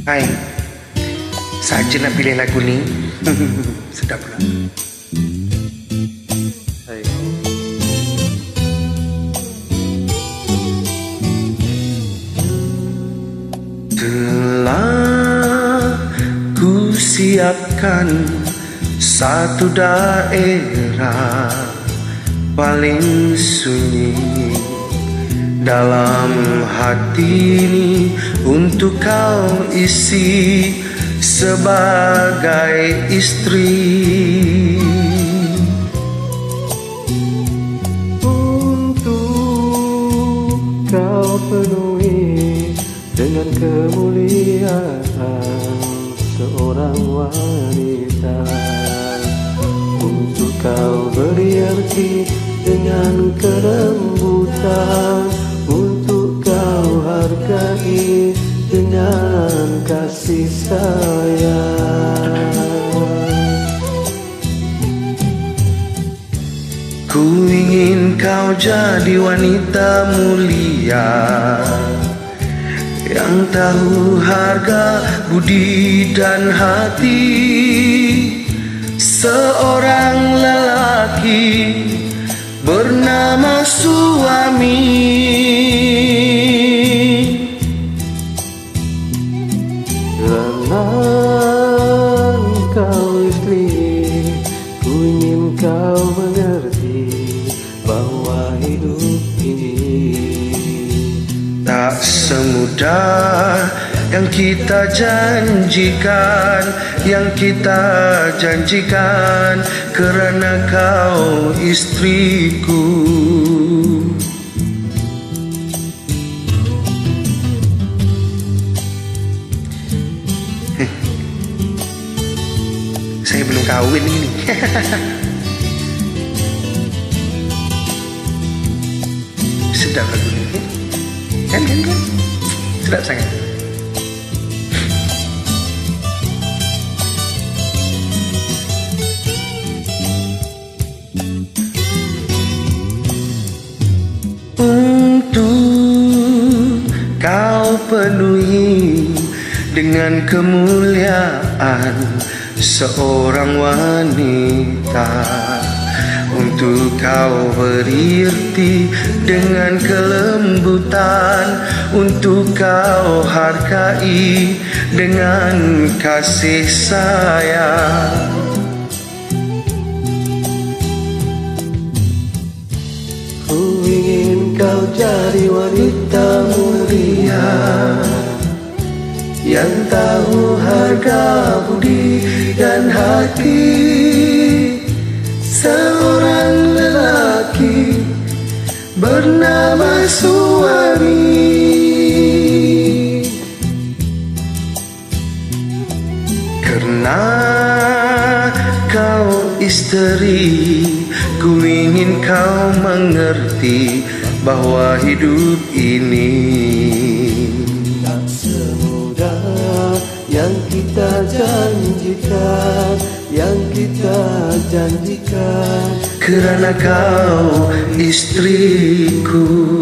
Hai, saja nak pilih lagu ni. Sedap pula. Hai. Telah ku siapkan satu daerah paling sunyi dalam hati ini untuk kau isi sebagai istri. Untuk kau penuhi dengan kemuliaan seorang wanita, untuk kau beri arti dengan kelembutan, untuk kau hargai dengan kasih sayang. Ku ingin kau jadi wanita mulia yang tahu harga budi dan hati seorang lelaki bernama suami. Kerana kau istri, ku ingin kau mengerti bahwa hidup ini tak semudah yang kita janjikan, kerana kau istriku. Saya belum kawin ini. Sedap lagu ini. Kan? Sedap sangat. Untuk kau penuhi dengan kemuliaan seorang wanita, untuk kau beri arti dengan kelembutan, untuk kau hargai dengan kasih sayang. ku ingin kau jadi wanita mulia yang tahu harga budi dan hati seorang lelaki bernama suami. Karena kau istri, ku ingin kau mengerti bahwa hidup ini tak semudah yang kita janjikan, kerana kau istriku.